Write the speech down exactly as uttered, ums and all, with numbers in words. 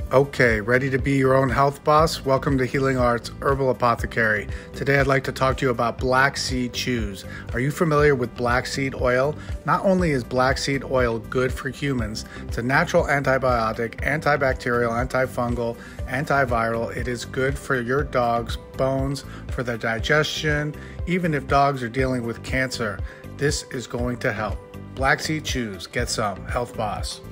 Okay, ready to be your own health boss? Welcome to Healing Arts Herbal Apothecary. Today I'd like to talk to you about black seed chews. Are you familiar with black seed oil? Not only is black seed oil good for humans, it's a natural antibiotic, antibacterial, antifungal, antiviral. It is good for your dog's bones, for their digestion, even if dogs are dealing with cancer. This is going to help. Black seed chews. Get some. Health Boss.